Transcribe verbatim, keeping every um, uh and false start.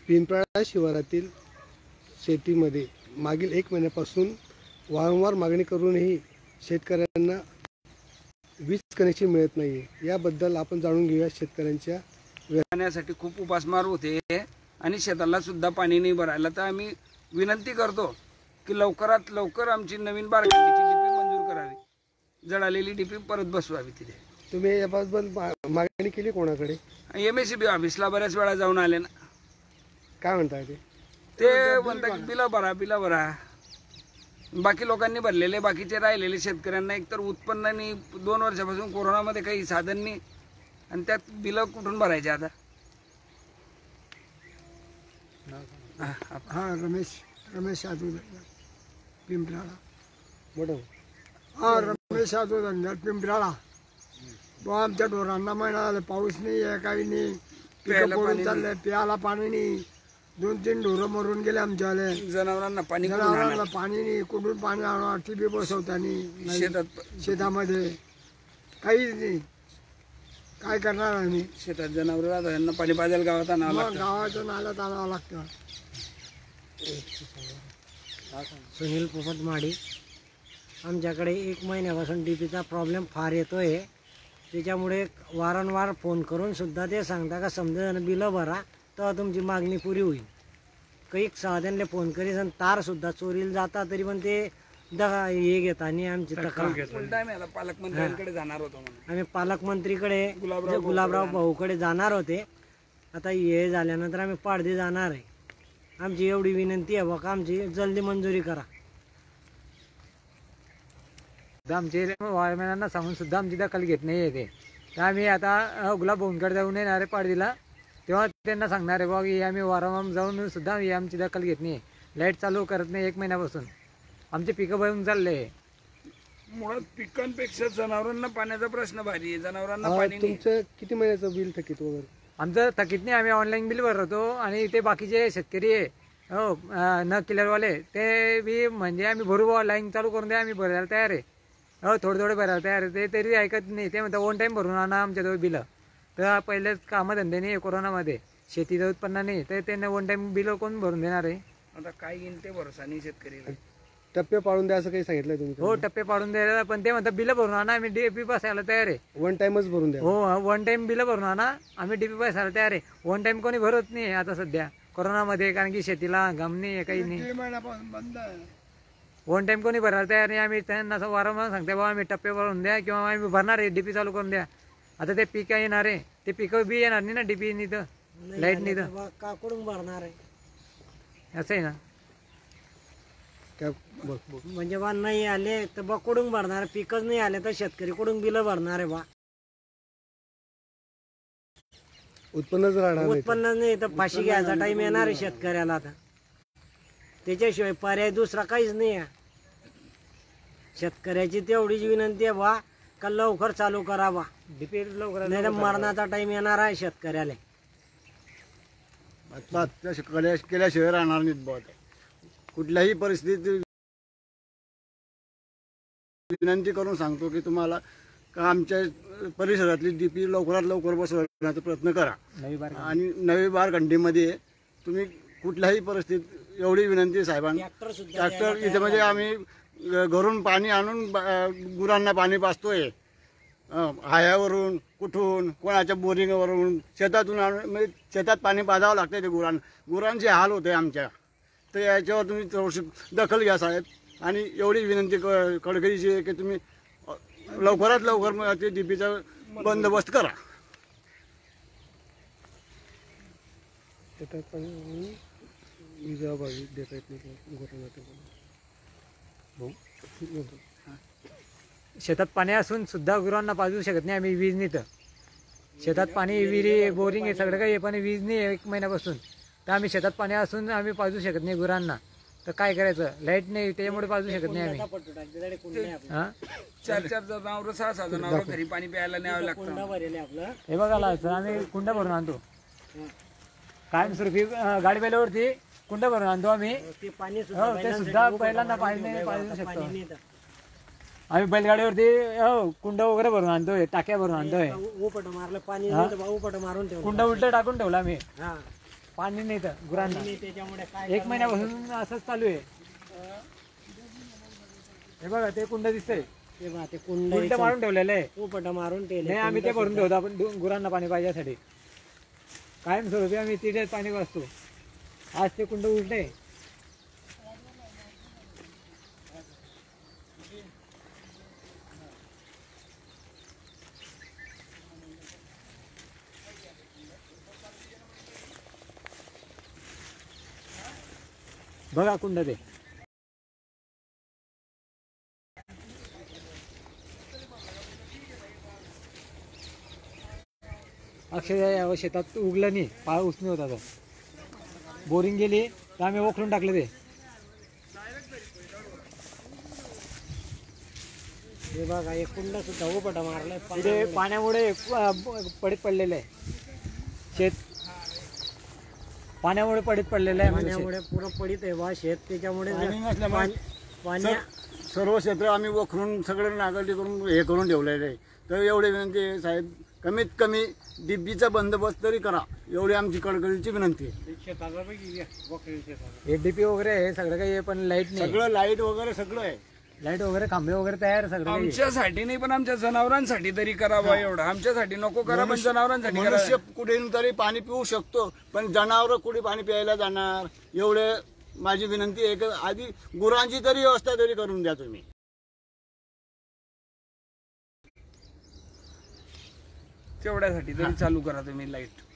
पिंपळा शिवारातील शेतीमध्ये मागील एक महिन्यापासून वारंवार मागणी करूनही शेतकऱ्यांना वीज कनेक्शन मिळत नाही। याबद्दल आपण जाणून घेऊया शेतकऱ्यांच्या पाण्यासाठी खूप उपासमार होते आणि शेताला सुद्धा पाणी नाही भरायला। तर आम्ही विनंती करतो की लवकरात लवकर आमची नवीन बारकाईची डीपी मंजूर करावी, जळालेली डीपी परत बसवावी तिथे। तुम्ही याबाबत मागणी केली कोणाकडे? एमएससीबी ऑफिसला बऱ्याच वेळा जाऊन आले ना। काय म्हणताय ते? ते म्हणतात की बिला भरा बिला भरा। बाकी लोकांनी भरलेले, बाकीचे राहिलेले शेतकऱ्यांना एकतर उत्पन्न नाही, दोन वर्षापासून कोरोनामध्ये काही साधन नाही आणि त्यात बिलं कुठून भरायचे आता? हाँ रमेश रमेश यादव पिंपराळा मोठं हाँ रमेश यादव धंदा पिंपराळा। तो आमच्या ढोरांना महिना झाला पाऊस नाही आहे, काही नाही, पिकं पडून चाललंय, प्यायला पाणी नाही। दोन तीन ढोरं मरून गेले आमच्यावाले, जनावरांना पाणी जनावरांना पाणी नाही, कुठून पाणी आणणार? टीबी बसवताना शेतात शेतामध्ये काहीच नाही, काय करणार आम्ही? शेतात जनावर राहतात, यांना पाणी पाजायला गावात आणावं मग लागतं। गावाच्या नाल्यात आणावं लागतं। सुनील पोपट माडी। आमच्याकडे एक महिन्यापासून डीपीचा प्रॉब्लेम फार येतोय, त्याच्यामुळे वारंवार फोन करून सुद्धा ते सांगता का समजा बिलं भरा तर तुमची मागणी पुरी होईल। काही साधनले फोन करीस आणि तार सुद्धा चोरीला जाता तरी पण ते दगा हे घेता आणि आमची तक्रार पालकमंत्र्यांकडे जाणार होतो म्हणून आम्ही पालकमंत्रीकडे गुलाबराव भाऊकडे जाणार होते। आता हे झाल्यानंतर आम्ही पाडदी जाणार आहे। आमची एवढी विनंती आहे बघा, आमची जल्दी मंजुरी करा। आमचे वायरमॅनांना सांगून सुद्धा आमची दखल घेत नाही येते, तर आम्ही आता गुलाब भाऊंकडे जाऊन येणार आहे पाडदीला, तेव्हा त्यांना सांगणार आहे बघा की आम्ही वारंवार जाऊन सुद्धा आमची दखल घेत नाही, लाईट चालू करत नाही एक महिन्यापासून, आमचे पिकं बळून चालले। मुळात पिकांपेक्षा जनावरांना पाण्याचा प्रश्न भारी आहे। जनावरांना पाणी तुमचं किती महिन्याचं बिल थकीत वगैरे? आमचं थकीत नाही, आम्ही ऑनलाईन बिल भरतो आणि ते बाकीचे शेतकरी आहे हो न किलरवाले ते बी म्हणजे आम्ही भरू लाईन चालू करून द्या, आम्ही भरायला तयार आहे हो, थोडे थोडे भरायला तयार आहे, ते तरी ऐकत नाही। ते म्हणतात वन टाईम भरून आणा आमच्याजवळ बिलं। तर पहिलेच कामधंदे नाही कोरोनामध्ये, शेतीचं उत्पन्न नाही, तर त्यांना वन टाईम बिल कोण भरून देणार आहे? आता काय येईल ते भरोसा नाही शेतकरी। टप्पे पाडून द्या असं काही सांगितलंय तुम्ही? हो टप्पे पाडून द्यायला, पण ते म्हणतात बिलं भरून आणा, आम्ही डीपी बसायला तयार आहे। वन टाइमच भरून द्या? हो वन टाइम बिलं भरून आणा, आम्ही डीपी बसायला तयार आहे। वन टाइम कोणी भरत नाही आता सध्या कोरोनामध्ये, कारण की शेतीला हंगाम नाही काही नाही, बंद आहे। वन टाइम कोणी भरायला तयार नाही। आम्ही त्यांना असं वारंवार सांगते बाबा आम्ही टप्पे भरून द्या किंवा आम्ही भरणार आहे, डीपी चालू करून द्या। आता ते पिकं येणार आहे, ते पिकं बी येणार नाही ना डीपी नाही तर लाईट नाही तर का कुठून भरणार आहे? असं आहे ना। काय म्हणजे बा नाही आले तर बा कुठून भरणार? पिकच नाही आले तर शेतकरी कुठून बिलं भरणार आहे? बा उत्पन्नच राहणार नाही, उत्पन्न नाही तर फाशी घ्यायचा टाइम येणार आहे शेतकऱ्याला। आता त्याच्याशिवाय पर्याय दुसरा काहीच नाही आहे। शेतकऱ्याची तेवढीच विनंती आहे बा का लवकर चालू करा बा, डीपी लवकर नाही तर मरणाचा टाइम येणार आहे शेतकऱ्याला। आत्महत्या शेतकऱ्या केल्याशिवाय राहणार नाहीत बा। कुठल्याही परिस्थितीत विनंती करून सांगतो की तुम्हाला का आमच्या परिसरातली डीपी लवकरात लवकर बसवण्याचा प्रयत्न करा आणि नवी बारखंडीमध्ये तुम्ही कुठल्याही परिस्थितीत एवढी विनंती साहेबांना। ट्रॅक्टर इथे म्हणजे आम्ही घरून पाणी आणून गुरांना पाणी पाजतोय, हायावरून कुठून कोणाच्या बोरिंगवरून शेतातून आणून म्हणजे शेतात पाणी पाजावं लागतं ते गुरांना। गुरांचे हाल होते आमच्या, तर याच्यावर तुम्ही थोडीशी दखल घ्या साहेब आणि एवढी विनंती क कळकळीची आहे की तुम्ही लवकरात लवकर ते डीपीचा बंदोबस्त करा। शेतात पण विजाबावी देता येत नाही। शेतात पाणी असून सुद्धा गुरांना पाजू शकत नाही आम्ही, वीज नाही तर शेतात पाणी विहिरी बोरिंग आहे सगळं काही, पण वीज नाही एक महिन्यापासून, तर आम्ही शेतात पाणी असून आम्ही पाजू शकत नाही गुरांना। तर काय करायचं? लाईट नाही त्याच्यामुळे पाजू शकत नाही आम्ही। हा चार चार जनावर सहा सहा जनावर घरी पाणी प्यायला न्यावं लागतं। हे बघायला सर आम्ही कुंड भरून आणतो, कायमस्वरूपी गाडी बैलावरती कुंड भरून आणतो आम्ही। हो ते सुद्धा पहिल्यांदा पाणी नाही पाजू शकतो आम्ही बैलगाडीवरती, हो कुंड वगैरे भरून आणतोय, टाक्या भरून आणतोय, उपट मारलं पाणी, उपट मारून ठेवलं, कुंड उलट टाकून ठेवला आम्ही। पाणी नाही तर गुरांना त्याच्यामुळे काय एक महिन्यापासून असंच चालू आहे. हे बघा ते कुंड दिसतंय, ते बा ते कुंड उलट मारून ठेवलेलं आहे. पोपट मारून ठेवले. नाही आम्ही ते भरून ठेवतो, आपण दु- गुरांना पाणी पाहिजेसाठी कायम स्वरूपी आम्ही तिथे पाणी वाचतो. आज ते कुंड उलटे. बघा कुंड ते अक्षरशः या शेतात उगलं नाही, पाळ उसणे होता. तर बोरिंग गेली तर आम्ही ओखलून टाकलं ते. हे बघा एक कुंड सुद्धा पोपट मारलाय. तिथे पाण्यामुळे अ, ब- पडीत पडलेलं आहे शेत, पाण्यामुळे पडीत पडलेलं आहे म्हणजे शेत. पाण्यामुळे पुरं पडित आहे बा शेत. त्याच्यामुळे पाणी नसल्यामुळे पाणी- पाण्या सर- सर्व क्षेत्र आम्ही वखरून सगळं नागरिक करून हे करून ठेवलेलं आहे. तर एवढी विनंती आहे साहेब, कमीत कमी डिब्बीचा बंदोबस्त तरी करा, एवढी आमची कळकळीची विनंती आहे. एडीपी वगैरे आहे सगळं काही आहे, पण लाईट नाही. सगळं लाईट वगैरे सगळं आहे. लाईट वगैरे खांबे वगैरे तयार आहे, सगळं काही आहे. आमच्यासाठी नाही पण आमच्या जनावरांसाठी तरी करावं एवढं. आमच्यासाठी नको करा पण मनुष्य जनावरांसाठी करा. मनुष्य कुठे तरी पाणी पिऊ शकतो, पण जनावर कुठे पाणी प्यायला जाणार? एवढे माझी विनंती आहे की आधी गुरांची तरी व्यवस्था तरी करून द्या तुम्ही. तेवढ्यासाठी तरी चालू करा तुम्ही लाईट.